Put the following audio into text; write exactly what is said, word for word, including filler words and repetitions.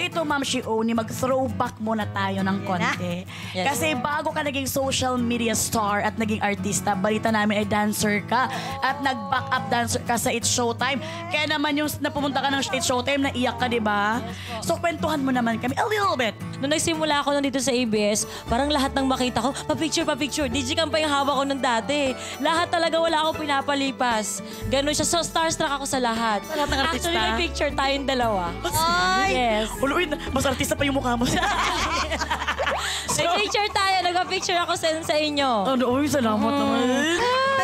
ganito, Ma'am Shioni, mag-throwback muna tayo ng konti. Yes. Kasi bago ka naging social media star at naging artista, balita namin ay dancer ka at nag-back up dancer ka sa It's Showtime. Kaya naman yung napumunta ka ng It's Showtime, naiyak ka, di ba? So, kwentuhan mo naman kami a little bit. Nung nagsimula ako nandito sa A B S, parang lahat ng makita ko, pa-picture, pa-picture. Digicam pa yung hawak ko ng dati. Lahat talaga wala akong pinapalipas. Ganun siya. So, starstruck ako sa lahat. Sa lahat ng artista? Actually, may picture tayong dalawa. Ay! Yes. Uy, mas artista pa yung mukha mo. May picture tayo. Nag-picture ako sa, sa inyo. Ano, uy, salamat naman.